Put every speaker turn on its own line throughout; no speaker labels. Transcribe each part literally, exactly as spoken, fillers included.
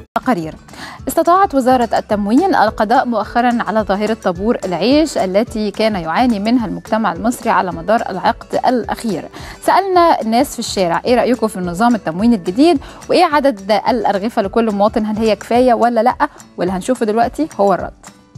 تقارير. استطاعت وزارة التموين القضاء مؤخرا على ظاهرة طابور العيش التي كان يعاني منها المجتمع المصري على مدار العقد الأخير. سألنا الناس في الشارع ايه رأيكم في النظام التموين الجديد وايه عدد الأرغفة لكل مواطن، هل هي كفاية ولا لا؟ واللي هنشوفه دلوقتي هو الرد.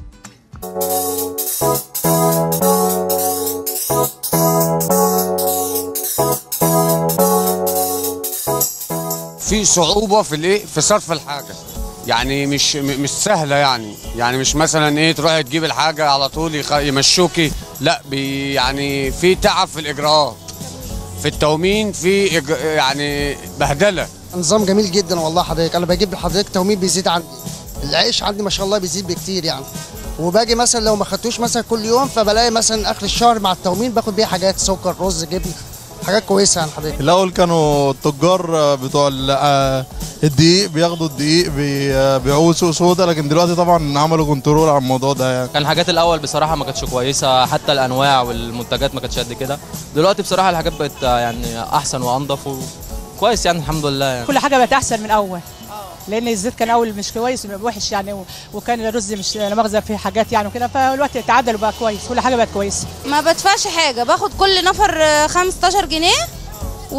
في صعوبة في الايه في صرف الحاجة، يعني مش مش سهلة، يعني يعني مش مثلا ايه تروح تجيب الحاجة على طول يمشوكي، لا بي يعني في تعب في الإجراءات، في التومين في يعني بهدلة.
نظام جميل جدا والله حضرتك، انا بجيب لحضرتك تومين بيزيد عندي، العيش عندي ما شاء الله بيزيد بكتير يعني، وباجي مثلا لو ما خدتوش مثلا كل يوم فبلاقي مثلا اخر الشهر مع التومين باخد بيه حاجات سكر رز جبن، حاجات كويسه يعني حضرتك.
الاول كانوا التجار بتوع الدقيق بياخدوا الدقيق بيبيعوه سوق سودا، لكن دلوقتي طبعا عملوا كنترول على الموضوع ده يعني.
كان الحاجات الاول بصراحه ما كانتش كويسه، حتى الانواع والمنتجات ما كانتش قد كده. دلوقتي بصراحه الحاجات بقت يعني احسن وانضف وكويس يعني الحمد لله يعني.
كل حاجه بقت احسن من اول، لان الزيت كان اول مش كويس وحش يعني، وكان الرز مش لا مؤاخذه فيه حاجات يعني وكده، فالوقت تعدل وبقى كويس، كل حاجه بقت كويسه.
ما بدفعش حاجه، باخد كل نفر خمستاشر جنيه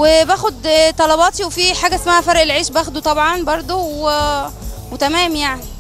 وباخد طلباتي، وفي حاجه اسمها فرق العيش باخده طبعا برضو و... وتمام يعني.